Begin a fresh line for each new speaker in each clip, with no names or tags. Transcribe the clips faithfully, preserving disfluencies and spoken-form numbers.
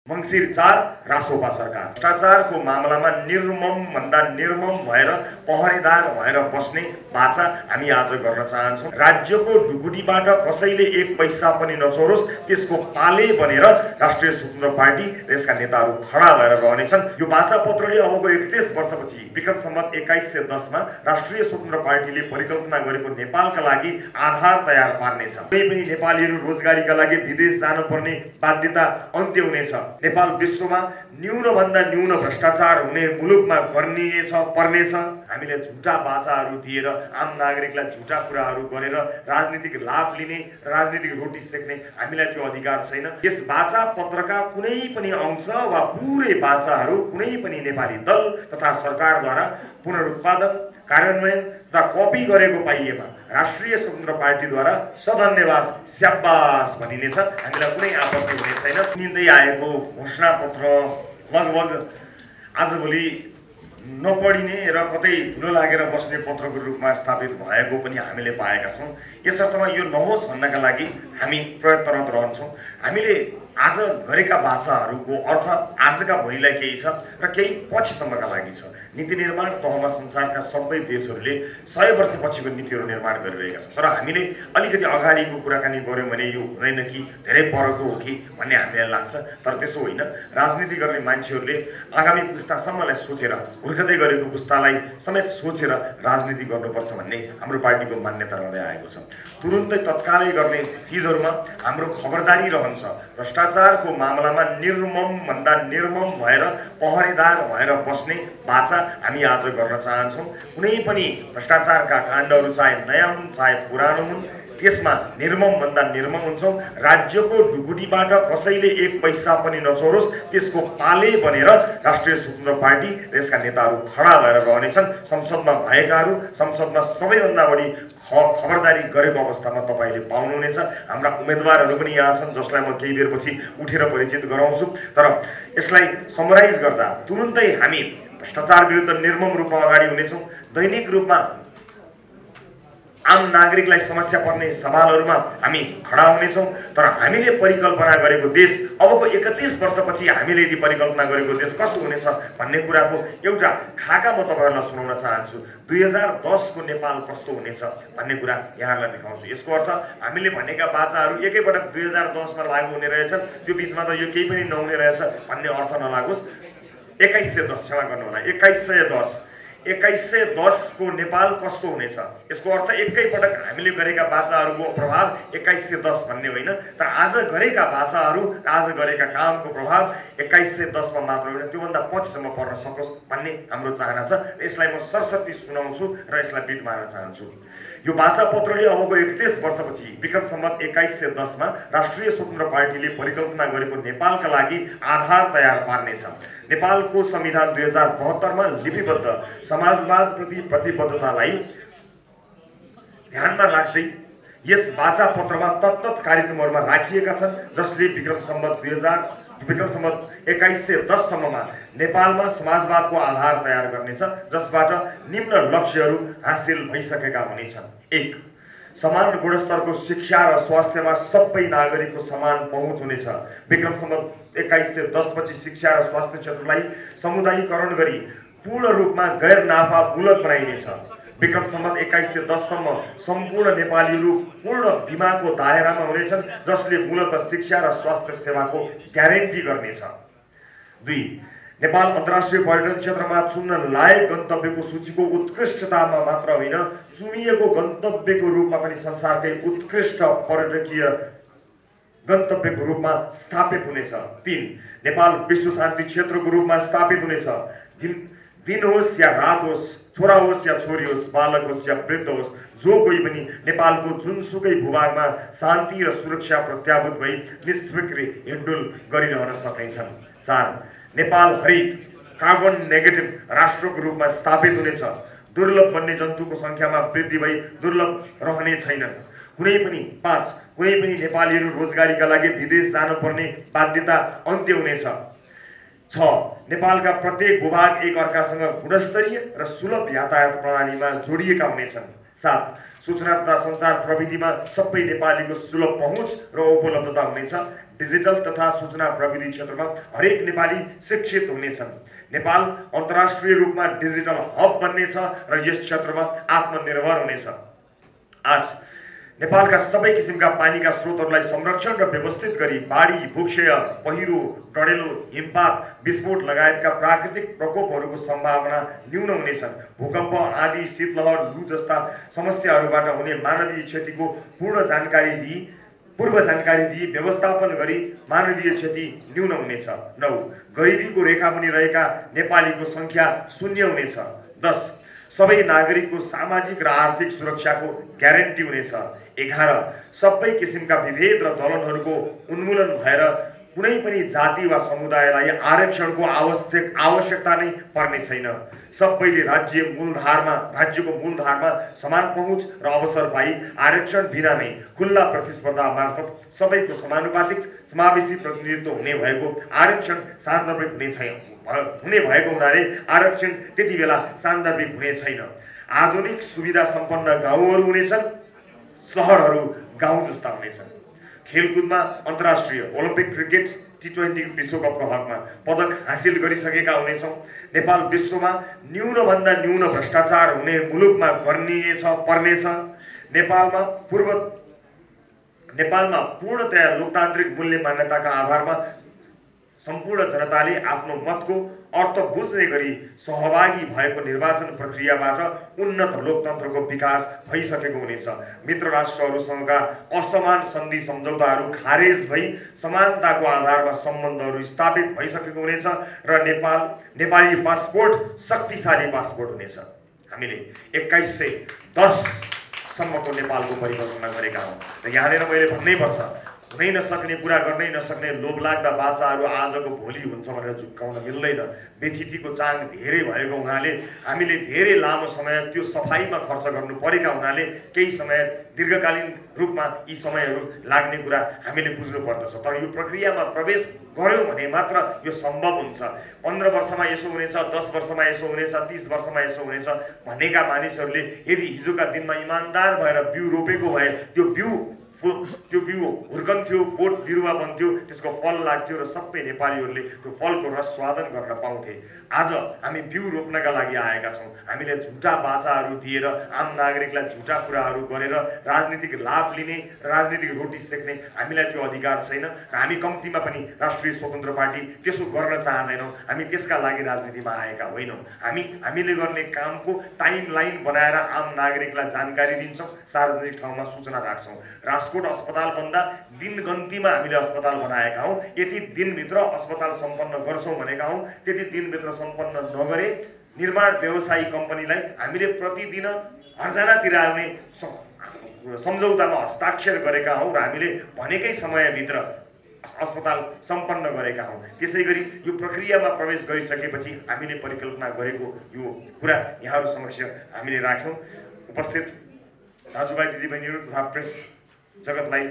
मङ्सिर चार रासोपा सरकार भ्रष्टाचारको मामलामा निर्मम भन्दा निर्मम भएर पहरेदार भएर बस्ने बाचा हामी आज गर्न चाहन्छौँ। राज्यको ढुकुटीबाट कसैले एक पैसा पनि नचोरोस् त्यसको पाले बनेर राष्ट्रिय स्वतन्त्र पार्टी र यसका नेताहरू खडा भएर रहनेछन्। यो बाचा पत्रले अबको एकतीस वर्षपछि विक्रम सम्वत एक्काइस सय दसमा राष्ट्रिय स्वतन्त्र पार्टीले परिकल्पना गरेको नेपालका लागि आधार तयार पार्नेछ। कुनै पनि नेपालीहरू रोजगारीका लागि विदेश जानुपर्ने बाध्यता अन्त्य हुनेछ। नेपाल विश्वमा न्यूनभन्दा न्यून भ्रष्टाचार हुने मुलुकमा गर्निनेछ पर्नेछ। हामीले झुटा बाचाहरू दिएर आम नागरिकलाई झुटा कुराहरू गरेर राजनीतिक लाभ लिने, राजनीतिक रोटी सेक्ने हामीलाई त्यो अधिकार छैन। यस बाचा पत्रका कुनै पनि अंश वा पुरै बाचाहरू कुनै पनि नेपाली दल तथा सरकारद्वारा पुनरुत्पादन, कार्यान्वयन तथा कपी गरेको पाइएमा राष्ट्रिय स्वतन्त्र पार्टीद्वारा सधन्यवाद स्याबास भनिनेछ। हामीलाई कुनै आपत्ति हुने छैन। निन्दै आएको घोषणा पत्र लगभग आजभोलि नपढिने र कतै धुलो लागेर बस्ने पत्रको रूपमा स्थापित भएको पनि हामीले पाएका छौँ। यस अर्थमा यो नहोस् भन्नका लागि हामी प्रयत्नरत रहन्छौँ। हामीले आज गरेका बाचाहरूको अर्थ आजका भोलिलाई केही छ र केही पछिसम्मका लागि छ। नीति निर्माण तहमा संसारका सबै देशहरूले सय वर्षपछिको नीतिहरू निर्माण गरिरहेका छन्। तर हामीले अलिकति अगाडिको कुराकानी गऱ्यौँ भने यो हुँदैन कि धेरै परको हो कि भन्ने हामीलाई लाग्छ। तर त्यसो होइन। राजनीति गर्ने मान्छेहरूले आगामी पुस्तासम्मलाई सोचेर, हुर्कदै गरेको पुस्तालाई समेत सोचेर राजनीति गर्नुपर्छ भन्ने हाम्रो पार्टीको मान्यता रहँदै आएको छ। तुरुन्तै तत्कालै गर्ने चिजहरूमा हाम्रो खबरदारी रहन्छ। भ्रष्टाचारको मामलामा निर्मम भन्दा निर्मम भएर पहरेदार भएर बस्ने बाचा हामी आज गर्न चाहन्छौँ। कुनै पनि भ्रष्टाचारका काण्डहरू चाहे नयाँ हुन् चाहे पुरानो हुन् त्यसमा निर्मम भन्दा निर्मम हुन्छौँ। राज्यको ढुकुटीबाट कसैले एक पैसा पनि नचोरोस् त्यसको पाले बनेर राष्ट्रिय स्वतन्त्र पार्टी र यसका नेताहरू खडा भएर रहनेछन्। संसदमा भएकाहरू, संसदमा सबैभन्दा बढी खबरदारी गरेको अवस्थामा तपाईँले पाउनुहुनेछ। हाम्रा उम्मेदवारहरू पनि यहाँ छन् जसलाई म केही बेरपछि उठेर परिचित गराउँछु। तर यसलाई समराइज गर्दा तुरुन्तै हामी भ्रष्टाचार विरुद्ध निर्मम रूपमा अगाडि हुनेछौँ। दैनिक रूपमा आम नागरिकलाई समस्या पर्ने सवालहरूमा हामी खडा हुनेछौँ। तर हामीले परिकल्पना गरेको देश अबको एकतीस वर्षपछि हामीले यदि परिकल्पना गरेको देश कस्तो हुनेछ भन्ने कुराको एउटा खाका म तपाईँहरूलाई सुनाउन चाहन्छु। दुई हजार दसको नेपाल कस्तो हुनेछ भन्ने कुरा यहाँहरूलाई देखाउँछु। यसको अर्थ हामीले भनेका बाचाहरू एकैपटक दुई हजार दसमा लागू हुने रहेछन्, त्यो बिचमा त यो केही पनि नहुने रहेछ भन्ने अर्थ नलागोस्। एक्काइस सय दस क्षमा गर्नु होला, एक्काइस सय दस एक्काइस सय दसको नेपाल कस्तो हुनेछ यसको अर्थ एकैपटक हामीले गरेका बाचाहरूको प्रभाव एक्काइस सय दस भन्ने होइन, तर आज गरेका बाचाहरू र आज गरेका कामको प्रभाव एक्काइस सय दसमा मात्र होइन त्योभन्दा पछिसम्म पर्न सकोस् भन्ने हाम्रो चाहना छ। यसलाई म सरस्वती सुनाउँछु र यसलाई बिट मार्न चाहन्छु। यो बाचा पत्रले अबको एकतीस वर्षपछि विक्रम सम्वत एक्काइस सय दसमा राष्ट्रिय स्वतन्त्र पार्टीले परिकल्पना गरेको नेपालका लागि आधार तयार पार्नेछ। नेपालको संविधान दुई हजार बहत्तरमा लिपिबद्ध समाजवादप्रति प्रतिबद्धतालाई ध्यानमा राख्दै यस बाचा पत्रमा तत्त कार्यक्रमहरूमा राखिएका छन् जसले विक्रम सम्वत दुई हजार विक्रम सम्वत एक्काइस सय दससम्ममा नेपालमा समाजवादको आधार तयार गर्नेछ, जसबाट निम्न लक्ष्यहरू हासिल भइसकेका हुनेछन्। एक, समान गुणस्तरको शिक्षा र स्वास्थ्यमा सबै नागरिकको समान पहुँच हुनेछ। विक्रम सम्वत एक्काइस सय दसपछि शिक्षा र स्वास्थ्य क्षेत्रलाई समुदायीकरण गरी पूर्ण रूपमा गैर नाफा मूलक बनाइनेछ। विक्रम सम्वत एक्काइस सय दससम्म सम्पूर्ण नेपालीहरू पूर्ण बिमाको दायरामा हुनेछन् जसले मूलतः शिक्षा र स्वास्थ्य सेवाको ग्यारेन्टी गर्नेछ। दुई, नेपाल अन्तर्राष्ट्रिय पर्यटन क्षेत्रमा चुन्न लायक गन्तव्यको सूचीको उत्कृष्टतामा मात्र होइन चुनिएको गन्तव्यको रूपमा पनि संसारकै उत्कृष्ट पर्यटकीय गन्तव्यको रूपमा स्थापित हुनेछ। तीन, नेपाल विश्व शान्ति क्षेत्रको रूपमा स्थापित हुनेछ। दिन दिन होस् या रात होस्, छोरा होस् या छोरी होस्, बालक होस् या वृद्ध होस्, जो कोही पनि नेपालको जुनसुकै भूभागमा शान्ति र सुरक्षा प्रत्याभूत भई निष्फिक्री हिँडडुल गरिरहन सक्नेछन्। चार, नेपाल हरित कार्बन नेगेटिभ राष्ट्रको रूपमा स्थापित हुनेछ। दुर्लभ वन्य जन्तुको सङ्ख्यामा वृद्धि भई दुर्लभ रहने छैनन्। कुनै पनि पाँच, कुनै पनि नेपालीहरू रोजगारीका लागि विदेश जानुपर्ने बाध्यता अन्त्य हुनेछ। छ, नेपालका प्रत्येक भूभाग एक अर्कासँग गुणस्तरीय र सुलभ यातायात प्रणालीमा जोडिएका हुनेछन्। सात, सूचना तथा सञ्चार प्रविधिमा सबै नेपालीको सुलभ पहुँच र उपलब्धता हुनेछ। डिजिटल तथा सूचना प्रविधि क्षेत्रमा हरेक नेपाली शिक्षित हुनेछन्। नेपाल अन्तर्राष्ट्रिय रूपमा डिजिटल हब बन्नेछ र यस क्षेत्रमा आत्मनिर्भर हुनेछ। आठ नेपालका सबै किसिमका पानीका स्रोतहरूलाई संरक्षण र व्यवस्थित गरी बाढी, भूक्षय, पहिरो, डढेलो, हिमपात, विस्फोट लगायतका प्राकृतिक प्रकोपहरूको सम्भावना न्यून हुनेछन्। भूकम्प, आँधी, शीतलहर, लु जस्ता समस्याहरूबाट हुने मानवीय क्षतिको पूर्ण जानकारी दिई पूर्व जानकारी दिई व्यवस्थापन गरी मानवीय क्षति न्यून हुनेछ। नौ गरिबीको रेखामुनि रहेका नेपालीको संख्या शून्य हुनेछ। दस सबै नागरिकको सामाजिक र आर्थिक सुरक्षाको ग्यारेन्टी हुनेछ। एघार सबै किसिमका विभेद र दलनहरूको उन्मूलन भएर कुनै पनि जाति वा समुदायलाई आरक्षणको आवश्यक आवश्यकता नै पर्ने छैन। सबैले राज्य मूलधारमा राज्यको मूलधारमा समान पहुँच र अवसर पाई आरक्षण बिना नै खुल्ला प्रतिस्पर्धा मार्फत सबैको समानुपातिक समावेशी प्रतिनिधित्व हुने भएको आरक्षण सान्दर्भिक हुने छैन हुने भएको हुनाले आरक्षण त्यति बेला सान्दर्भिक हुने छैन। आधुनिक सुविधा सम्पन्न गाउँहरू हुनेछन्, सहरहरू गाउँ जस्ता हुनेछन्। खेलकुदमा अन्तर्राष्ट्रिय ओलम्पिक क्रिकेट टी ट्वेन्टी विश्वकपको हकमा पदक हासिल गरिसकेका हुनेछौँ। नेपाल विश्वमा न्यूनभन्दा न्यून भ्रष्टाचार हुने मुलुकमा गर्निनेछ पर्नेछ। नेपालमा पूर्व नेपालमा पूर्णतया लोकतान्त्रिक मूल्य मान्यताका आधारमा सम्पूर्ण जनताले आफ्नो मतको अर्थ बुझ्ने गरी सहभागी भएको निर्वाचन प्रक्रियाबाट उन्नत लोकतन्त्रको विकास भइसकेको हुनेछ। मित्र राष्ट्रहरूसँगका असमान सन्धि सम्झौताहरू खारेज भई समानताको आधारमा सम्बन्धहरू स्थापित भइसकेको हुनेछ र नेपाल नेपाली पासपोर्ट शक्तिशाली पासपोर्ट हुनेछ। हामीले एक्काइस सय दस सम्मको नेपालको परिकल्पना गरेका हौँ र यहाँनिर मैले भन्नै पर्छ, हुनै नसक्ने कुरा गर्नै नसक्ने लोभलाग्दा बाचाहरू आजको भोलि हुन्छ भनेर झुक्काउन मिल्दैन। व्यथितिको चाङ धेरै भएको हुनाले हामीले धेरै लामो समय त्यो सफाइमा खर्च गर्नु परेका हुनाले केही समय दीर्घकालीन रूपमा यी समयहरू लाग्ने कुरा हामीले बुझ्नु पर्दछ। तर यो प्रक्रियामा प्रवेश गर्यौँ भने मात्र यो सम्भव हुन्छ। पन्ध्र वर्षमा यसो हुनेछ, दस वर्षमा यसो हुनेछ, तीस वर्षमा यसो हुनेछ भनेका मानिसहरूले यदि हिजोका दिनमा इमान्दार भएर बिउ रोपेको भए त्यो बिउ त्यो बिउ हुर्कन्थ्यो, बोट बिरुवा बन्थ्यो, त्यसको फल लाग्थ्यो र सबै नेपालीहरूले त्यो फलको रस स्वादन गर्न पाउँथे। आज हामी बिउ रोप्नका लागि आएका छौँ। हामीले झुटा बाचाहरू दिएर आम नागरिकलाई झुटा कुराहरू गरेर राजनीतिक लाभ लिने, राजनीतिक रोटी सेक्ने हामीलाई त्यो अधिकार छैन र हामी कम्तीमा पनि राष्ट्रिय स्वतन्त्र पार्टी त्यसो गर्न चाहँदैनौँ। हामी त्यसका लागि राजनीतिमा आएका होइनौँ। हामी हामीले गर्ने कामको टाइम लाइन बनाएर आम नागरिकलाई जानकारी दिन्छौँ, सार्वजनिक ठाउँमा सूचना राख्छौँ। राजकोट अस्पताल भन्दा दिनगन्तीमा हामीले अस्पताल बनाएका हौँ। यति दिनभित्र अस्पताल सम्पन्न गर्छौँ भनेका हौँ। त्यति दिनभित्र सम्पन्न नगरे निर्माण व्यवसायी कम्पनीलाई हामीले प्रतिदिन हर्जाना तिराउने सम्झौतामा हस्ताक्षर गरेका हौँ र हामीले भनेकै समयभित्र अस्पताल सम्पन्न गरेका हौँ। त्यसै गरी यो प्रक्रियामा प्रवेश गरिसकेपछि हामीले परिकल्पना गरेको यो कुरा यहाँहरू समक्ष हामीले राख्यौँ। उपस्थित दाजुभाइ दिदीबहिनीहरू तथा प्रेस जगतलाई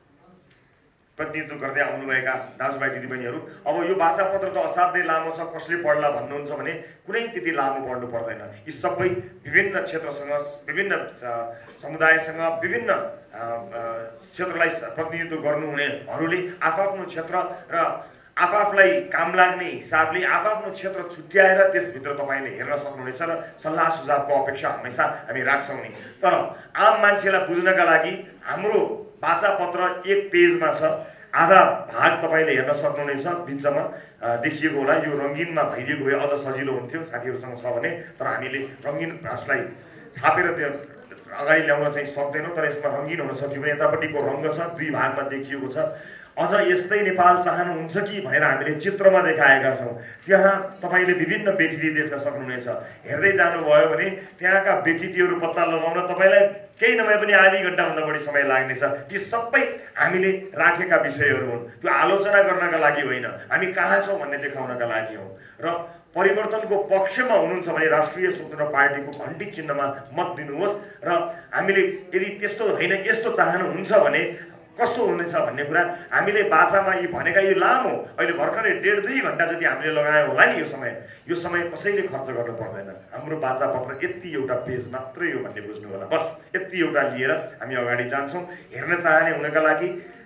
प्रतिनिधित्व गर्दै आउनुभएका दाजुभाइ दिदीबहिनीहरू, अब यो वाचापत्र त असाध्यै लामो छ, कसले पढ्ला भन्नुहुन्छ भने कुनै त्यति लामो पढ्नु पर्दैन। यी सबै विभिन्न क्षेत्रसँग, विभिन्न समुदायसँग, विभिन्न क्षेत्रलाई प्रतिनिधित्व गर्नुहुनेहरूले आफआफ्नो क्षेत्र र आफआफलाई काम लाग्ने हिसाबले आफआफ्नो क्षेत्र छुट्याएर त्यसभित्र तपाईँले हेर्न सक्नुहुनेछ र सल्लाह सुझावको अपेक्षा हमेसा हामी राख्छौँ नि। तर आम मान्छेलाई बुझ्नका लागि हाम्रो वाचापत्र एक पेजमा छ, आधा भाग तपाईँले हेर्न सक्नुहुनेछ, बिचमा देखिएको होला। यो रङ्गिनमा भइदिएको भए अझ सजिलो हुन्थ्यो साथीहरूसँग छ भने, तर हामीले रङ्गिन भाषलाई छापेर त्यो अगाडि ल्याउन चाहिँ सक्दैनौँ। तर यसमा रङ्गिन हुन सक्यो भने यतापट्टिको रङ्ग छ, दुई भागमा देखिएको छ। अझ यस्तै नेपाल चाहनुहुन्छ कि भनेर हामीले चित्रमा देखाएका छौँ। त्यहाँ तपाईँले विभिन्न व्यथिति देख्न सक्नुहुनेछ। हेर्दै जानुभयो भने त्यहाँका व्यथितिहरू पत्ता लगाउन तपाईँलाई केही नभए पनि आधी घन्टाभन्दा बढी समय लाग्नेछ। ती सबै हामीले राखेका विषयहरू हुन्। त्यो आलोचना गर्नका लागि होइन, हामी कहाँ छौँ भन्ने देखाउनका लागि हो। र परिवर्तनको पक्षमा हुनुहुन्छ भने राष्ट्रिय स्वतन्त्र पार्टीको घण्टी चिन्हमा मत दिनुहोस् र हामीले यदि त्यस्तो होइन यस्तो चाहनुहुन्छ भने कस्तो हुनेछ भन्ने कुरा हामीले बाचामा यी भनेका यो लामो अहिले भर्खरै डेढ दुई घन्टा जति हामीले लगायो होला नि। यो समय यो समय कसैले खर्च गर्नु पर्दैन। हाम्रो बाचापत्र यति एउटा पेज मात्रै हो भन्ने बुझ्नु होला। बस यति एउटा लिएर हामी अगाडि जान्छौँ। हेर्न चाहने हुनका लागि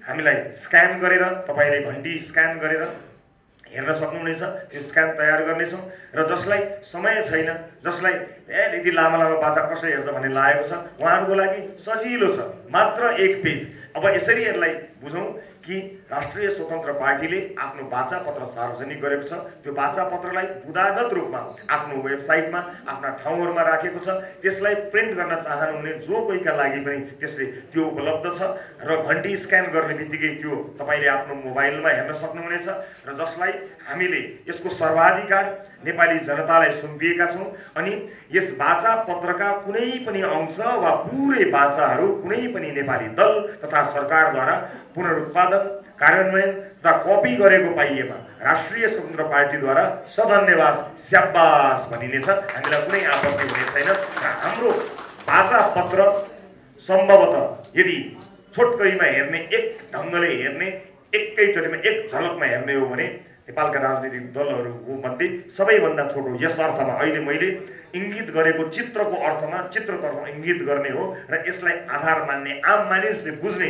हामीलाई स्क्यान गरेर तपाईँले घन्टी स्क्यान गरेर हेर्न सक्नुहुनेछ। त्यो स्क्यान तयार गर्नेछौँ र जसलाई समय छैन, जसलाई ए यति लामो लामो बाचा कसरी हेर्छ भन्ने लागेको छ, उहाँहरूको लागि सजिलो छ, मात्र एक पेज। अब यसरी यसलाई बुझौँ कि राष्ट्रिय स्वतन्त्र पार्टीले आफ्नो बाचा पत्र सार्वजनिक गरेको छ। त्यो बाचा पत्रलाई बुदागत रूपमा आफ्नो वेबसाइटमा आफ्ना ठाउँहरूमा राखेको छ। त्यसलाई प्रिन्ट गर्न चाहनुहुने जो कोहीका लागि पनि त्यसले त्यो उपलब्ध छ र घन्टी स्क्यान गर्ने बित्तिकै त्यो तपाईँले आफ्नो मोबाइलमा हेर्न सक्नुहुनेछ र जसलाई हामीले यसको सर्वाधिकार नेपाली जनतालाई सुम्पिएका छौँ। अनि यस बाचा पत्रका कुनै पनि अंश वा पुरै बाचाहरू कुनै पनि नेपाली दल तथा सरकारद्वारा पुनरुत्पादन, कार्यान्वयन तथा कपी गरेको पाइएमा राष्ट्रिय स्वतन्त्र पार्टीद्वारा सधन्यवाद स्याबास भनिनेछ। हामीलाई कुनै आपत्ति हुने छैन। हाम्रो बाचा पत्र सम्भवतः यदि छोटकरीमा हेर्ने, एक ढङ्गले हेर्ने, एकैचोटिमा एक झलकमा हेर्ने हो भने नेपालका राजनीतिक दलहरूको मध्ये सबैभन्दा छोटो, यस अर्थमा अहिले मैले इङ्गित गरेको चित्रको अर्थमा चित्रतर्फ इङ्गित गर्ने हो र यसलाई आधार मान्ने आम मानिसले बुझ्ने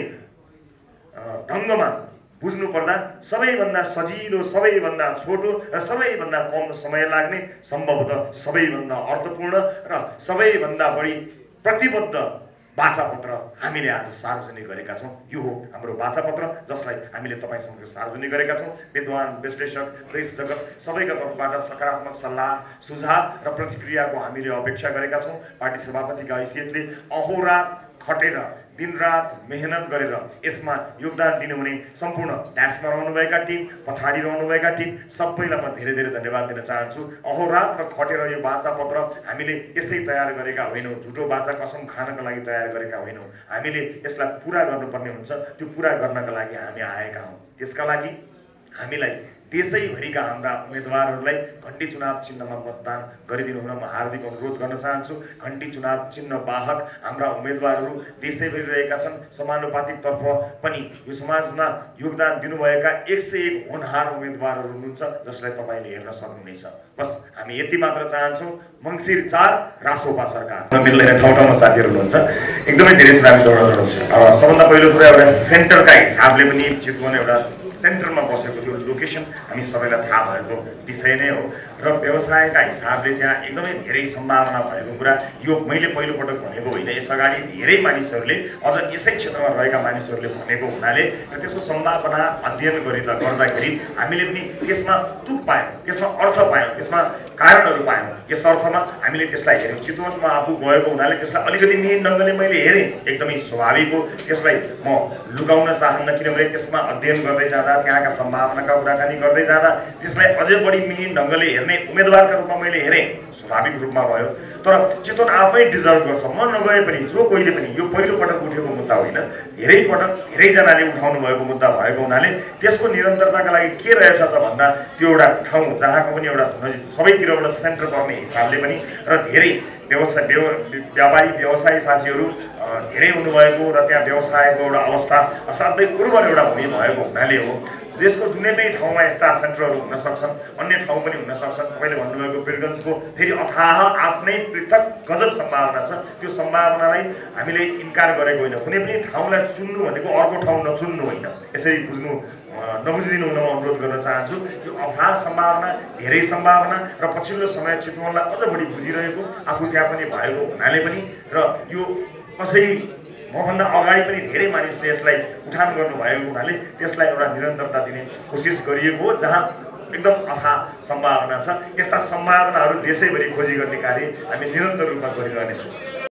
ढङ्गमा बुझ्नु पर्दा सबैभन्दा सजिलो, सबैभन्दा छोटो र सबैभन्दा कम समय लाग्ने, सम्भवतः सबैभन्दा अर्थपूर्ण र सबैभन्दा बढी प्रतिबद्ध बाचापत्र हामीले आज सार्वजनिक गरेका छौँ। यो हो हाम्रो बाचापत्र जसलाई हामीले तपाईँ समक्ष सार्वजनिक गरेका छौँ। विद्वान, विश्लेषक, प्रेस जगत सबैका तर्फबाट सकारात्मक सल्लाह, सुझाव र प्रतिक्रियाको हामीले अपेक्षा गरेका छौँ। पार्टी सभापतिका हैसियतले अहोरात खटेर दिनरात मेहनत गरेर यसमा योगदान दिनुहुने सम्पूर्ण ट्याक्समा रहनुभएका टिम, पछाडि रहनुभएका टिम सबैलाई म धेरै धेरै धन्यवाद दिन चाहन्छु। अहोरात र खटेर यो बाचापत्र हामीले यसै तयार गरेका होइनौँ, झुटो बाचा कसम खानका लागि तयार गरेका होइनौँ। हामीले यसलाई पुरा गर्नुपर्ने हुन्छ। त्यो पुरा गर्नका लागि हामी आएका हौँ। त्यसका लागि हामीलाई देशैभरिका हाम्रा उम्मेदवारहरूलाई घन्टी चुनाव चिन्हमा मतदान गरिदिनु हुन म हार्दिक अनुरोध गर्न चाहन्छु। घन्टी चुनाव चिन्ह बाहक हाम्रा उम्मेदवारहरू देशैभरि रहेका छन्। समानुपातिक तर्फ पनि यो समाजमा योगदान दिनुभएका एक सय एक होनहार उम्मेदवारहरू हुनुहुन्छ जसलाई तपाईँले हेर्न सक्नुहुनेछ। बस हामी यति मात्र चाहन्छौँ। मङ्सिर चार रासोपा सरकार मिल्दैन ठाउँ ठाउँमा साथीहरू हुनुहुन्छ, एकदमै धेरै चुनावी दौड दौडाउँछ। सबभन्दा पहिलो कुरा एउटा सेन्टरका हिसाबले पनि चितवन एउटा सेन्टरमा बसेको त्यो लोकेसन हामी सबैलाई थाहा भएको विषय नै हो र व्यवसायका हिसाबले त्यहाँ एकदमै धेरै सम्भावना भएको कुरा यो मैले पहिलोपटक भनेको होइन। यसअगाडि धेरै मानिसहरूले अझ यसै क्षेत्रमा रहेका मानिसहरूले भनेको हुनाले र त्यसको सम्भावना अध्ययन गरिँदा गर्दाखेरि हामीले पनि त्यसमा तुक पायौँ, त्यसमा अर्थ पायौँ, त्यसमा कारणहरू पायौँ। यस अर्थमा हामीले त्यसलाई हेऱ्यौँ। चितवनमा आफू गएको हुनाले त्यसलाई अलिकति मिहिन ढङ्गले मैले हेरेँ, एकदमै स्वाभाविक हो। त्यसलाई म लुकाउन चाहन्न, किनभने त्यसमा अध्ययन गर्दै जाँदा, त्यहाँका सम्भावनाका कुराकानी गर्दै जाँदा त्यसलाई अझै बढी मिहिन ढङ्गले हेर्ने उम्मेदवारका रूपमा मैले हेरेँ, स्वाभाविक रूपमा भयो। तर चितवन आफै डिजर्भ गर्छ। म नगए पनि जो कोहीले पनि यो पहिलोपटक उठेको मुद्दा होइन, धेरै पटक धेरैजनाले उठाउनु भएको मुद्दा भएको हुनाले त्यसको निरन्तरताका लागि के रहेछ त भन्दा त्यो एउटा ठाउँ जहाँको पनि एउटा नजिक सबैतिरबाट सेन्टर पर्ने हिसाबले पनि र धेरै व्यवसाय व्यापारी व्यवसायी साथीहरू धेरै हुनुभएको र त्यहाँ व्यवसायको एउटा अवस्था असाध्यै उर्वर एउटा भूमि भएको हुनाले हो। देशको जुनै पनि ठाउँमा यस्ता सेन्टरहरू हुन सक्छन्, अन्य ठाउँ पनि हुन सक्छन्। तपाईँले भन्नुभएको वीरगन्जको फेरि अथाह आफ्नै पृथक गजब सम्भावना छ। त्यो सम्भावनालाई हामीले इन्कार गरेको होइन। कुनै पनि ठाउँलाई चुन्नु भनेको अर्को ठाउँ नचुन्नु होइन। यसरी बुझ्नु नबुझिदिनु हुन म अनुरोध गर्न चाहन्छु। यो अथाह सम्भावना, धेरै सम्भावना र पछिल्लो समय चितवनलाई अझ बढी बुझिरहेको आफू त्यहाँ पनि भएको हुनाले पनि र यो कसै मभन्दा अगाडि पनि धेरै मानिसले यसलाई उठान गर्नुभएको हुनाले त्यसलाई एउटा निरन्तरता दिने कोसिस गरिएको हो जहाँ एकदम अथाह सम्भावना छ। यस्ता सम्भावनाहरू देशैभरि खोजी गर्ने कार्य हामी निरन्तर रूपमा गरिरहनेछौँ।